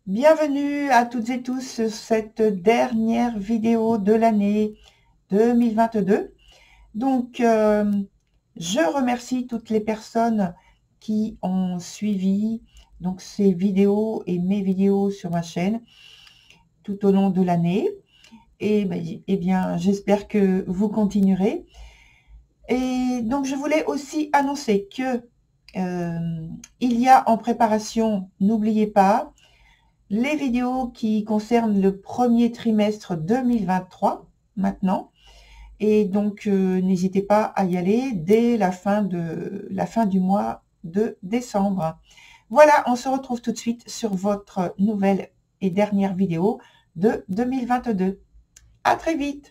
Bienvenue à toutes et tous sur cette dernière vidéo de l'année 2022. Donc, je remercie toutes les personnes qui ont suivi donc ces vidéos et mes vidéos sur ma chaîne tout au long de l'année. Et eh bien, j'espère que vous continuerez. Et donc, je voulais aussi annoncer que il y a en préparation, n'oubliez pas, les vidéos qui concernent le premier trimestre 2023 maintenant. Et donc, n'hésitez pas à y aller dès la fin du mois de décembre. Voilà, on se retrouve tout de suite sur votre nouvelle et dernière vidéo de 2022. À très vite!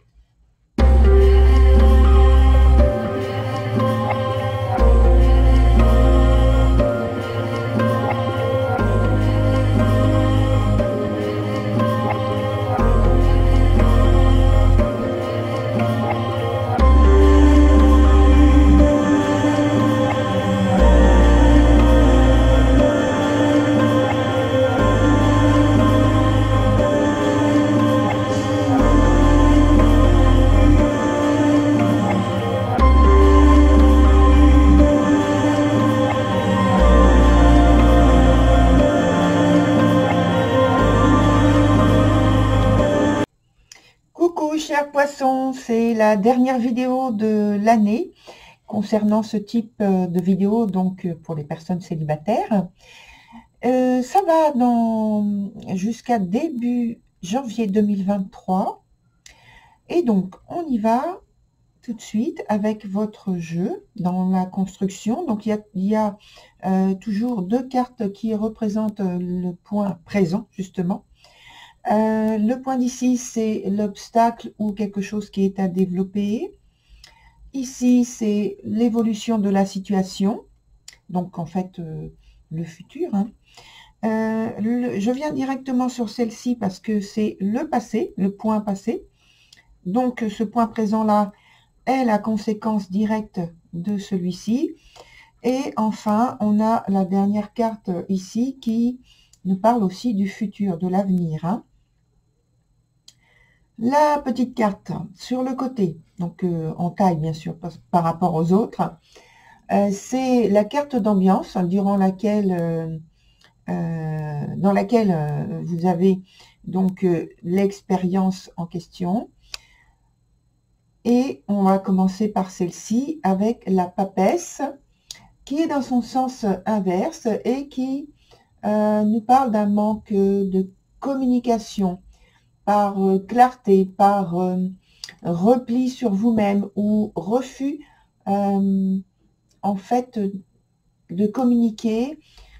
Coucou chers poissons, c'est la dernière vidéo de l'année concernant ce type de vidéo, donc pour les personnes célibataires. Ça va jusqu'à début janvier 2023. Et donc, on y va tout de suite avec votre jeu dans la construction. Donc, il y a toujours deux cartes qui représentent le point présent, justement. Le point d'ici, c'est l'obstacle ou quelque chose qui est à développer. Ici, c'est l'évolution de la situation. Donc, en fait, le futur. Hein. Je viens directement sur celle-ci parce que c'est le passé, le point passé. Donc, ce point présent-là est la conséquence directe de celui-ci. Et enfin, on a la dernière carte ici qui nous parle aussi du futur, de l'avenir. Hein. La petite carte sur le côté, donc en taille bien sûr par rapport aux autres, c'est la carte d'ambiance dans laquelle vous avez donc l'expérience en question. Et on va commencer par celle-ci avec la papesse qui est dans son sens inverse et qui nous parle d'un manque de communication, par clarté, par repli sur vous-même ou refus en fait de communiquer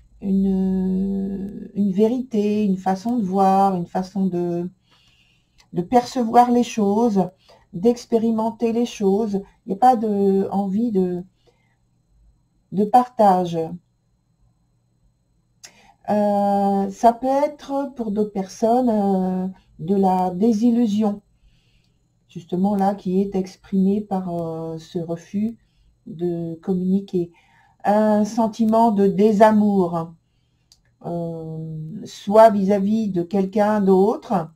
une vérité, une façon de voir, une façon de percevoir les choses, d'expérimenter les choses. Il n'y a pas envie de partage. Ça peut être pour d'autres personnes de la désillusion, justement là, qui est exprimée par ce refus de communiquer. Un sentiment de désamour, soit vis-à-vis de quelqu'un d'autre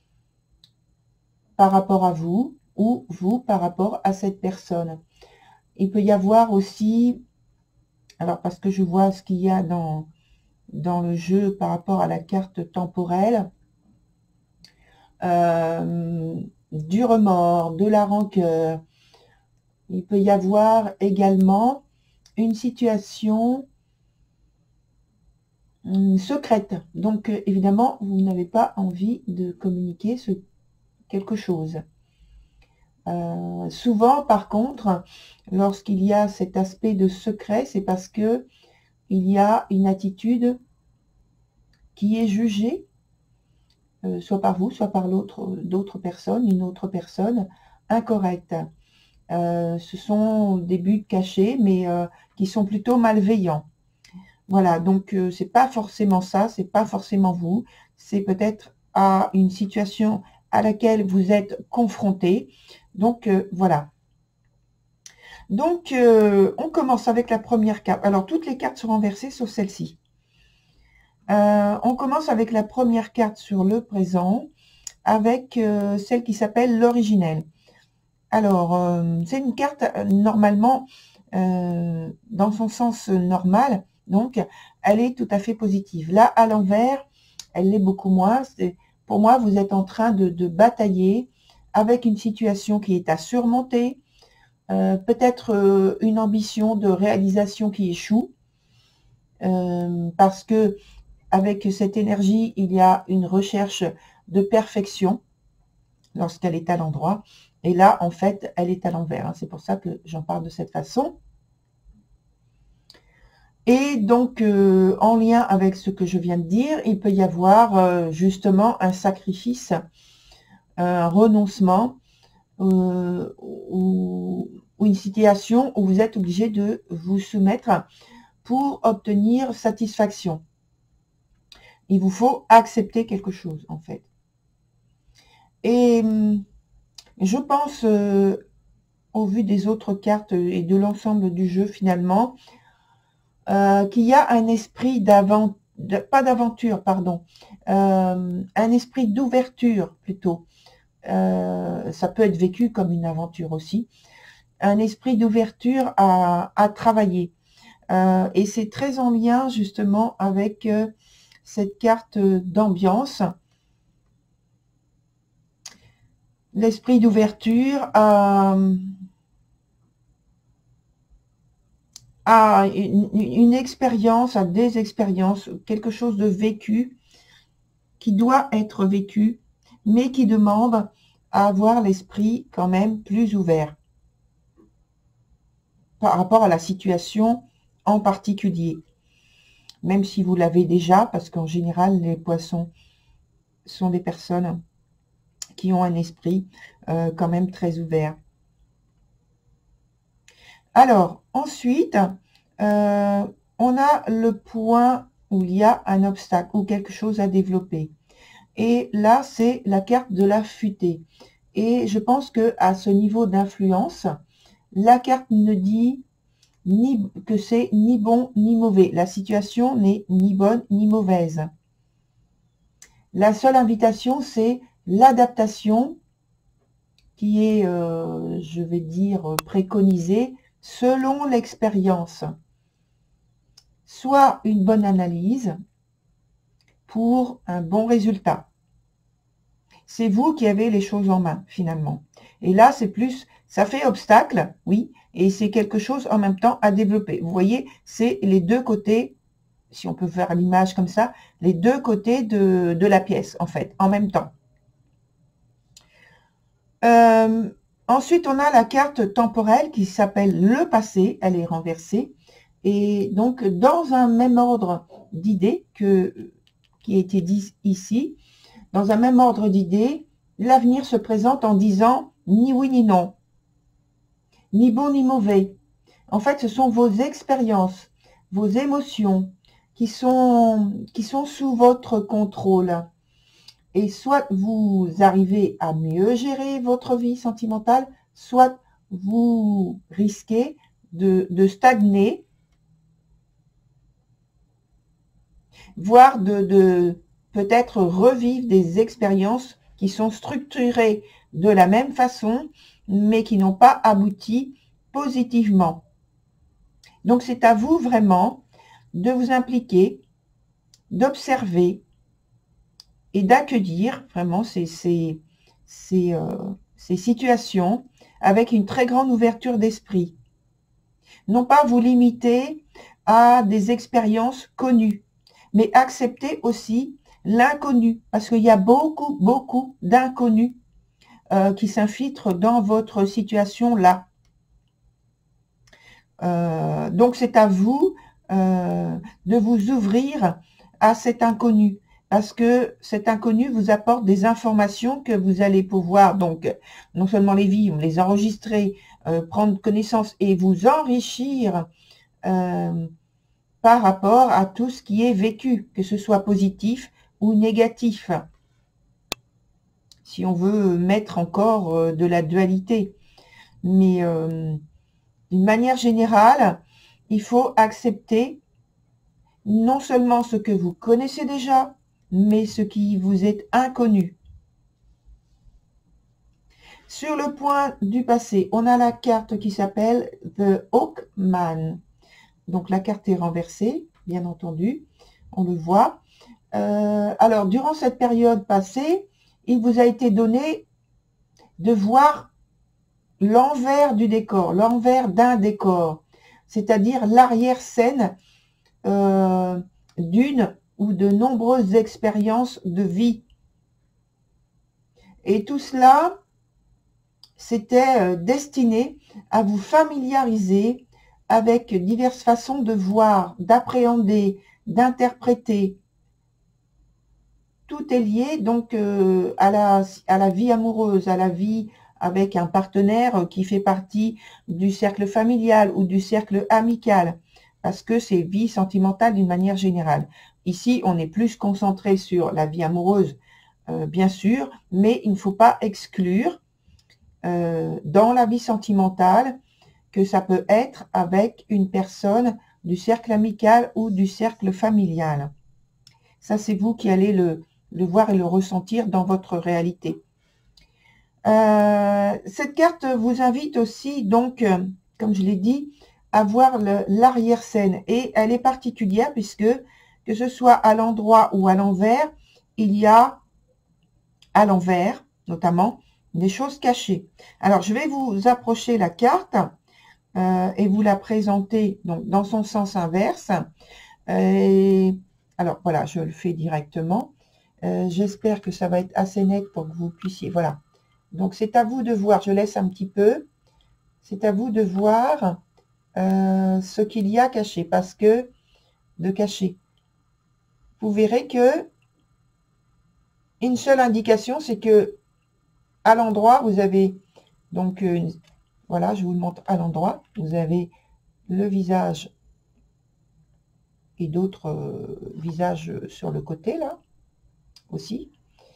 par rapport à vous, ou vous par rapport à cette personne. Il peut y avoir aussi, alors parce que je vois ce qu'il y a dans le jeu par rapport à la carte temporelle, du remords, de la rancœur. Il peut y avoir également une situation secrète. Donc, évidemment, vous n'avez pas envie de communiquer quelque chose. Souvent, par contre, lorsqu'il y a cet aspect de secret, c'est parce que il y a une attitude qui est jugée, soit par vous, soit par d'autres personnes, une autre personne, incorrecte. Ce sont des buts cachés, mais qui sont plutôt malveillants. Voilà, donc c'est pas forcément ça, c'est pas forcément vous, c'est peut-être à une situation à laquelle vous êtes confronté. Donc voilà. Donc on commence avec la première carte. Alors toutes les cartes sont renversées sauf celle-ci. On commence avec la première carte sur le présent, avec celle qui s'appelle l'originel. Alors, c'est une carte normalement, dans son sens normal, donc elle est tout à fait positive. Là, à l'envers, elle l'est beaucoup moins. Pour moi, vous êtes en train de batailler avec une situation qui est à surmonter, peut-être une ambition de réalisation qui échoue, parce que avec cette énergie, il y a une recherche de perfection lorsqu'elle est à l'endroit. Et là, en fait, elle est à l'envers. C'est pour ça que j'en parle de cette façon. Et donc, en lien avec ce que je viens de dire, il peut y avoir justement un sacrifice, un renoncement, ou une situation où vous êtes obligé de vous soumettre pour obtenir satisfaction. Il vous faut accepter quelque chose, en fait. Et je pense, au vu des autres cartes et de l'ensemble du jeu finalement, qu'il y a un esprit pas d'aventure, pardon, un esprit d'ouverture plutôt. Ça peut être vécu comme une aventure aussi. Un esprit d'ouverture à travailler. Et c'est très en lien justement avec cette carte d'ambiance. L'esprit d'ouverture à une expérience, à des expériences, quelque chose de vécu qui doit être vécu, mais qui demande à avoir l'esprit quand même plus ouvert par rapport à la situation en particulier. Même si vous l'avez déjà, parce qu'en général, les poissons sont des personnes qui ont un esprit quand même très ouvert. Alors, ensuite, on a le point où il y a un obstacle ou quelque chose à développer. Et là, c'est la carte de la futaie. Et je pense que à ce niveau d'influence, la carte ne dit ni que c'est ni bon ni mauvais. La situation n'est ni bonne ni mauvaise. La seule invitation, c'est l'adaptation qui est, je vais dire, préconisée selon l'expérience. Soit une bonne analyse pour un bon résultat. C'est vous qui avez les choses en main, finalement. Et là, c'est plus, ça fait obstacle, oui, et c'est quelque chose en même temps à développer. Vous voyez, c'est les deux côtés, si on peut faire l'image comme ça, les deux côtés de la pièce, en fait, en même temps. Ensuite, on a la carte temporelle qui s'appelle le passé, elle est renversée. Et donc, dans un même ordre d'idées qui a été dit ici, dans un même ordre d'idées, l'avenir se présente en disant ni oui ni non, ni bon ni mauvais. En fait, ce sont vos expériences, vos émotions qui sont sous votre contrôle. Et soit vous arrivez à mieux gérer votre vie sentimentale, soit vous risquez de stagner, voire de peut-être revivre des expériences qui sont structurées de la même façon, mais qui n'ont pas abouti positivement. Donc c'est à vous vraiment de vous impliquer, d'observer et d'accueillir vraiment ces situations avec une très grande ouverture d'esprit. Non pas vous limiter à des expériences connues, mais accepter aussi l'inconnu, parce qu'il y a beaucoup, beaucoup d'inconnus qui s'infiltrent dans votre situation là. Donc c'est à vous de vous ouvrir à cet inconnu, parce que cet inconnu vous apporte des informations que vous allez pouvoir donc non seulement les vivre, les enregistrer, prendre connaissance et vous enrichir par rapport à tout ce qui est vécu, que ce soit positif ou négatif. Si on veut mettre encore de la dualité. Mais d'une manière générale, il faut accepter non seulement ce que vous connaissez déjà, mais ce qui vous est inconnu. Sur le point du passé, on a la carte qui s'appelle The Hawkman. Donc la carte est renversée, bien entendu, on le voit. Alors, durant cette période passée, il vous a été donné de voir l'envers du décor, l'envers d'un décor, c'est-à-dire l'arrière-scène d'une ou de nombreuses expériences de vie. Et tout cela, c'était destiné à vous familiariser avec diverses façons de voir, d'appréhender, d'interpréter. Tout est lié donc à la vie amoureuse, à la vie avec un partenaire qui fait partie du cercle familial ou du cercle amical, parce que c'est vie sentimentale d'une manière générale. Ici, on est plus concentré sur la vie amoureuse, bien sûr, mais il ne faut pas exclure dans la vie sentimentale que ça peut être avec une personne du cercle amical ou du cercle familial. Ça, c'est vous qui allez le voir et le ressentir dans votre réalité. Cette carte vous invite aussi, donc, comme je l'ai dit, à voir l'arrière-scène. Et elle est particulière puisque, que ce soit à l'endroit ou à l'envers, il y a, à l'envers, notamment, des choses cachées. Alors, je vais vous approcher la carte et vous la présenter donc, dans son sens inverse. Alors, voilà, je le fais directement. J'espère que ça va être assez net pour que vous puissiez... Voilà. Donc, c'est à vous de voir. Je laisse un petit peu. C'est à vous de voir ce qu'il y a caché. Parce que... De cacher. Vous verrez que... Une seule indication, c'est que à l'endroit, vous avez... Donc, voilà, je vous le montre à l'endroit. Vous avez le visage et d'autres visages sur le côté, là, aussi.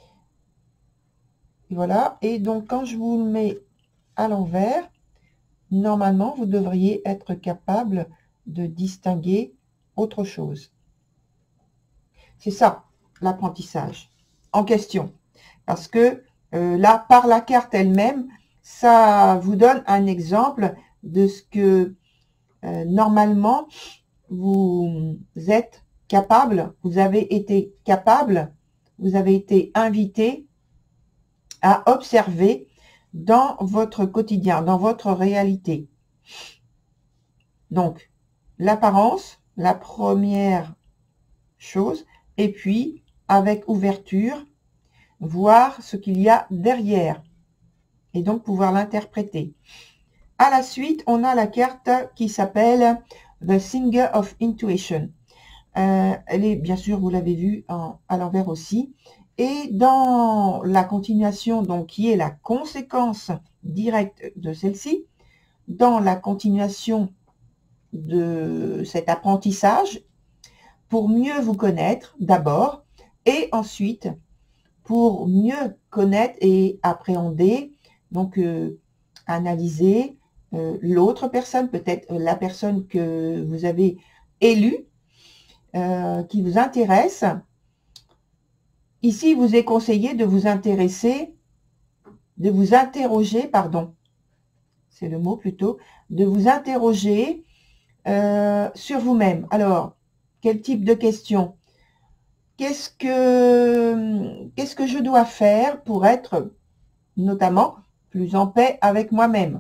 Et voilà. Et donc, quand je vous le mets à l'envers, normalement, vous devriez être capable de distinguer autre chose. C'est ça, l'apprentissage en question. Parce que là, par la carte elle-même, ça vous donne un exemple de ce que normalement vous êtes capable, vous avez été capable, vous avez été invité à observer dans votre quotidien, dans votre réalité. Donc, l'apparence, la première chose, et puis, avec ouverture, voir ce qu'il y a derrière, et donc pouvoir l'interpréter. À la suite, on a la carte qui s'appelle The Singer of Intuition. Elle est, bien sûr, vous l'avez vu à l'envers aussi. Et dans la continuation, donc qui est la conséquence directe de celle-ci, dans la continuation de cet apprentissage, pour mieux vous connaître d'abord, et ensuite pour mieux connaître et appréhender, donc analyser l'autre personne, peut-être la personne que vous avez élue, qui vous intéresse. Ici, il vous est conseillé de vous intéresser, de vous interroger, pardon, c'est le mot plutôt, de vous interroger sur vous-même. Alors, quel type de questions? Qu'est-ce que je dois faire pour être, notamment, plus en paix avec moi-même?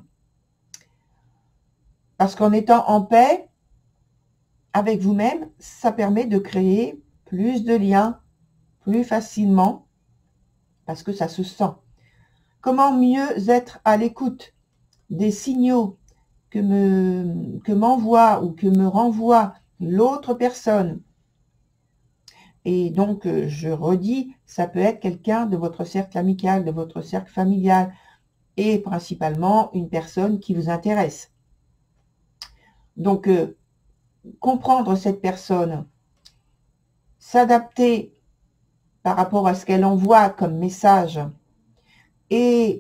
Parce qu'en étant en paix avec vous-même, ça permet de créer plus de liens plus facilement, parce que ça se sent. Comment mieux être à l'écoute des signaux que m'envoie ou que me renvoie l'autre personne? Et donc, je redis, ça peut être quelqu'un de votre cercle amical, de votre cercle familial, et principalement une personne qui vous intéresse. Donc, comprendre cette personne, s'adapter par rapport à ce qu'elle envoie comme message, et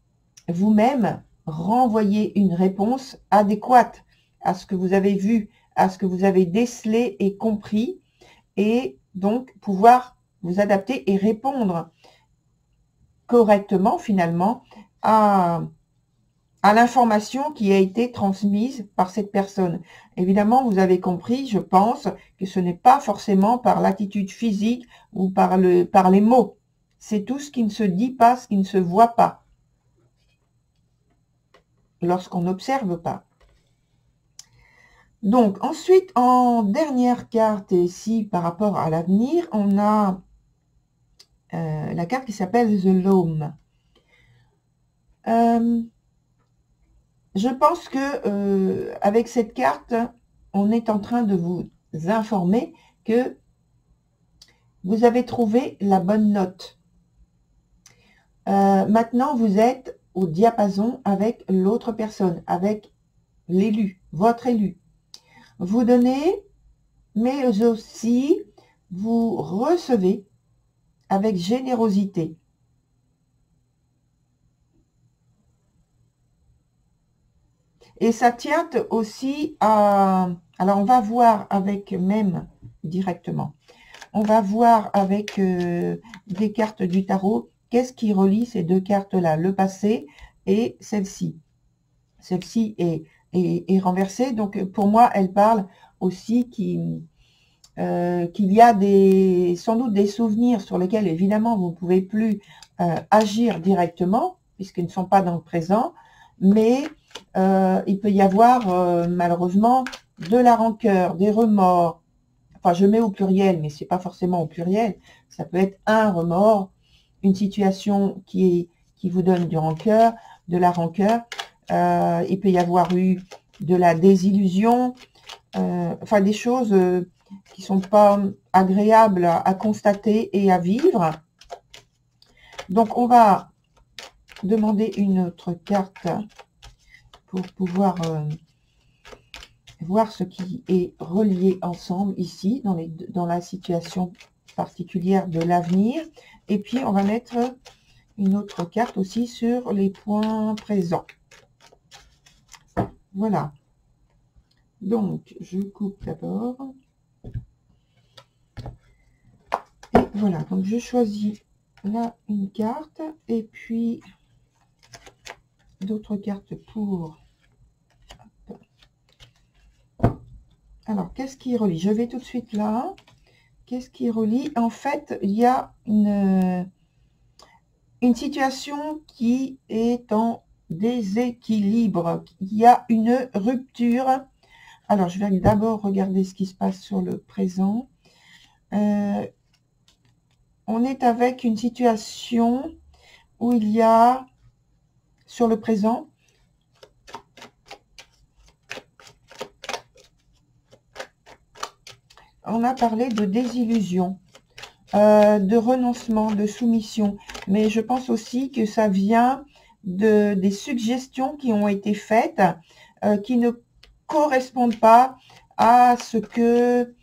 vous-même renvoyer une réponse adéquate à ce que vous avez vu, à ce que vous avez décelé et compris, et donc pouvoir vous adapter et répondre correctement finalement à l'information qui a été transmise par cette personne. Évidemment, vous avez compris, je pense, que ce n'est pas forcément par l'attitude physique ou par les mots. C'est tout ce qui ne se dit pas, ce qui ne se voit pas, lorsqu'on n'observe pas. Donc, ensuite, en dernière carte, et ici, par rapport à l'avenir, on a la carte qui s'appelle The Loam. Je pense que avec cette carte, on est en train de vous informer que vous avez trouvé la bonne note. Maintenant, vous êtes au diapason avec l'autre personne, avec l'élu, votre élu. Vous donnez, mais aussi vous recevez avec générosité. Et ça tient aussi à... Alors, on va voir avec même directement. On va voir avec des cartes du tarot, qu'est-ce qui relie ces deux cartes-là, le passé et celle-ci. Celle-ci est renversée, donc pour moi, elle parle aussi qu'il y a sans doute des souvenirs sur lesquels, évidemment, vous ne pouvez plus agir directement, puisqu'ils ne sont pas dans le présent, mais il peut y avoir malheureusement de la rancœur, des remords. Enfin, je mets au pluriel, mais c'est pas forcément au pluriel. Ça peut être un remords, une situation qui vous donne du rancœur, de la rancœur. Il peut y avoir eu de la désillusion, enfin des choses qui sont pas agréables à constater et à vivre. Donc, on va demander une autre carte pour pouvoir voir ce qui est relié ensemble ici, dans la situation particulière de l'avenir. Et puis, on va mettre une autre carte aussi sur les points présents. Voilà. Donc, je coupe d'abord. Et voilà, donc je choisis là une carte et puis d'autres cartes pour... Alors, qu'est-ce qui relie? Je vais tout de suite là. Qu'est-ce qui relie? En fait, il y a une situation qui est en déséquilibre. Il y a une rupture. Alors, je vais d'abord regarder ce qui se passe sur le présent. On est avec une situation où il y a, sur le présent, on a parlé de désillusion, de renoncement, de soumission. Mais je pense aussi que ça vient des suggestions qui ont été faites, qui ne correspondent pas à ce que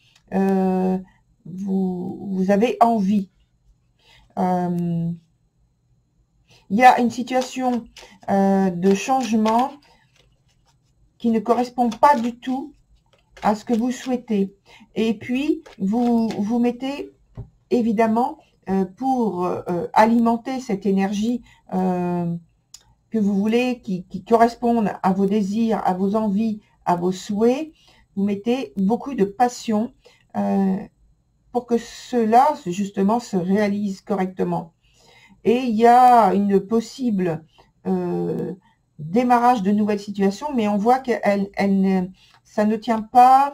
vous avez envie. Il y a une situation de changement qui ne correspond pas du tout à ce que vous souhaitez. Et puis, vous mettez, évidemment, pour alimenter cette énergie que vous voulez, qui corresponde à vos désirs, à vos envies, à vos souhaits, vous mettez beaucoup de passion pour que cela, justement, se réalise correctement. Et il y a une possible démarrage de nouvelles situations, mais on voit que ça ne tient pas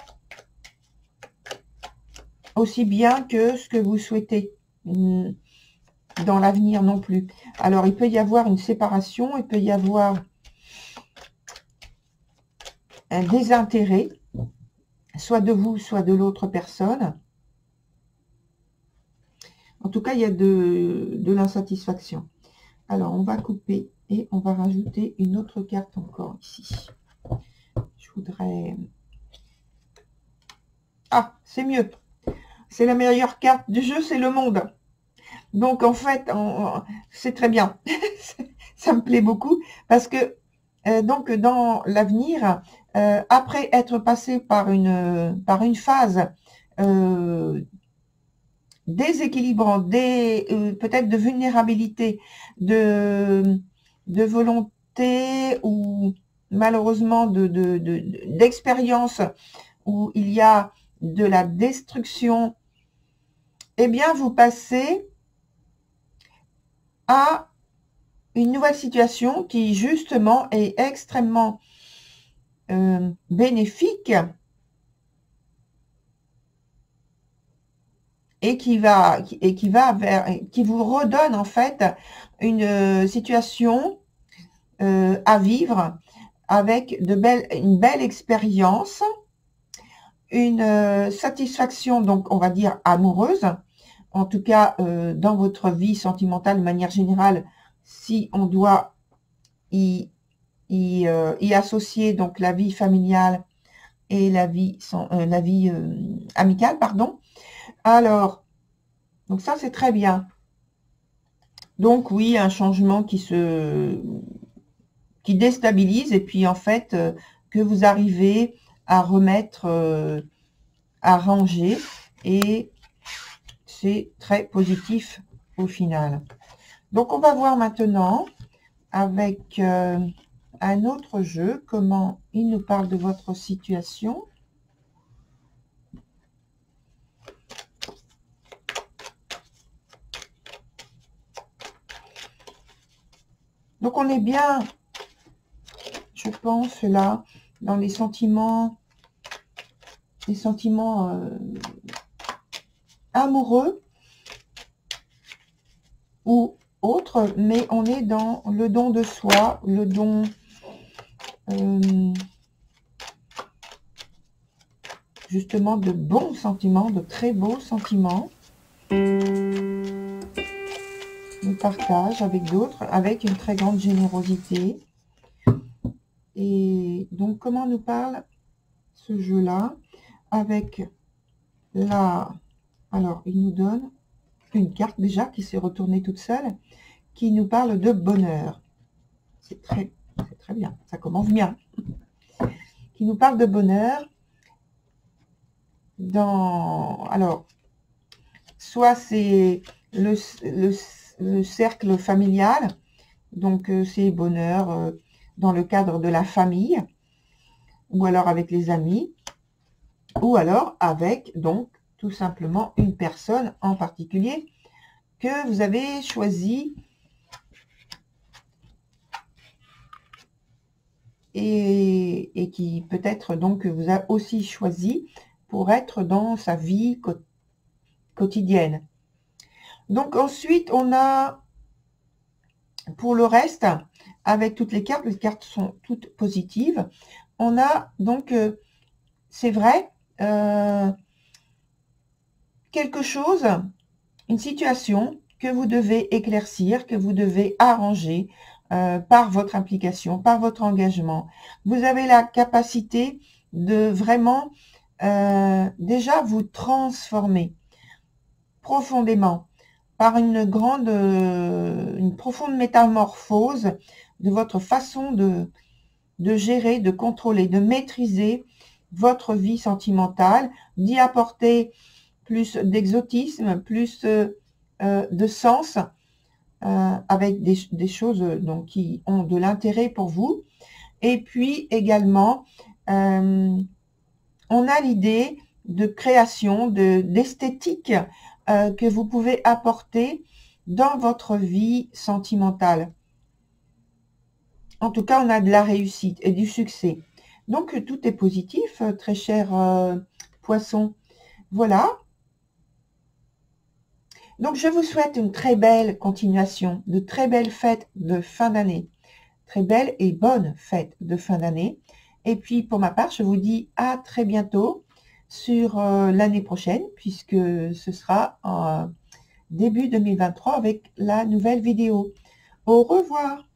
aussi bien que ce que vous souhaitez dans l'avenir non plus. Alors, il peut y avoir une séparation, il peut y avoir un désintérêt, soit de vous, soit de l'autre personne. En tout cas, il y a de l'insatisfaction. Alors, on va couper et on va rajouter une autre carte encore ici. Je voudrais... Ah, c'est mieux. C'est la meilleure carte du jeu, c'est le monde. Donc, en fait, c'est très bien. Ça me plaît beaucoup parce que, donc, dans l'avenir, après être passé par une phase déséquilibrant, peut-être de vulnérabilité, de volonté ou malheureusement d'expérience où il y a de la destruction, eh bien vous passez à une nouvelle situation qui justement est extrêmement bénéfique et qui vous redonne en fait une situation à vivre avec une belle expérience, une satisfaction, donc on va dire amoureuse, en tout cas dans votre vie sentimentale de manière générale, si on doit y associer donc la vie familiale et la vie amicale, pardon. Alors, donc ça c'est très bien. Donc oui, un changement qui déstabilise et puis en fait que vous arrivez à remettre, à ranger, et c'est très positif au final. Donc on va voir maintenant avec un autre jeu comment il nous parle de votre situation. Donc on est bien, je pense, là, dans les sentiments amoureux ou autres, mais on est dans le don de soi, le don justement de bons sentiments, de très beaux sentiments. Le partage avec d'autres, avec une très grande générosité. Et donc, comment nous parle ce jeu-là? Avec alors, il nous donne une carte déjà qui s'est retournée toute seule, qui nous parle de bonheur. C'est très bien, ça commence bien. Qui nous parle de bonheur alors, soit c'est le cercle familial, donc c'est bonheur dans le cadre de la famille, ou alors avec les amis, ou alors avec donc tout simplement une personne en particulier que vous avez choisi et qui peut-être donc vous a aussi choisi pour être dans sa vie quotidienne. Donc ensuite on a, pour le reste, avec toutes les cartes sont toutes positives, on a donc, c'est vrai, quelque chose, une situation que vous devez éclaircir, que vous devez arranger par votre implication, par votre engagement. Vous avez la capacité de vraiment déjà vous transformer profondément par une profonde métamorphose de votre façon de gérer, de contrôler, de maîtriser votre vie sentimentale, d'y apporter plus d'exotisme, plus de sens, avec des choses donc, qui ont de l'intérêt pour vous. Et puis également, on a l'idée de création, d'esthétique que vous pouvez apporter dans votre vie sentimentale. En tout cas, on a de la réussite et du succès. Donc, tout est positif, très cher poisson. Voilà. Donc, je vous souhaite une très belle continuation, de très belles fêtes de fin d'année. Très belles et bonnes fêtes de fin d'année. Et puis, pour ma part, je vous dis à très bientôt sur l'année prochaine, puisque ce sera en début 2023 avec la nouvelle vidéo. Au revoir.